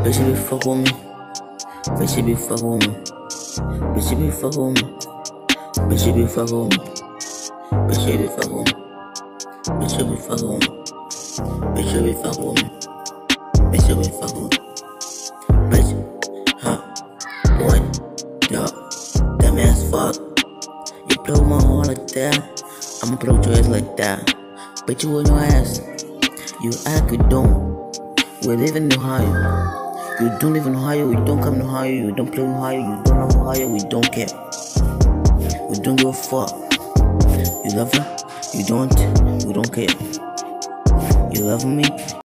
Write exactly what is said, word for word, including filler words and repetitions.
Bitch, you be fuck with me. Bitch, you be fuck with me. Bitch, you be fuck with me. Bitch, you be fuck with me. Bitch, you be fuck with me. Bitch, you be fuck with me. Bitch, you be fuck with me. Bitch, you be fuck with me. Bitch, huh? What? Yo, that man's fuck. You blow my heart like that, I'ma blow your ass like that. Bitch, you on your ass. You act, you don't. We live in Ohio. You don't live in Ohio, we don't come to Ohio. You don't play in Ohio, you don't love Ohio, we don't care. We don't give a fuck. You love her, you don't, we don't care. You love me,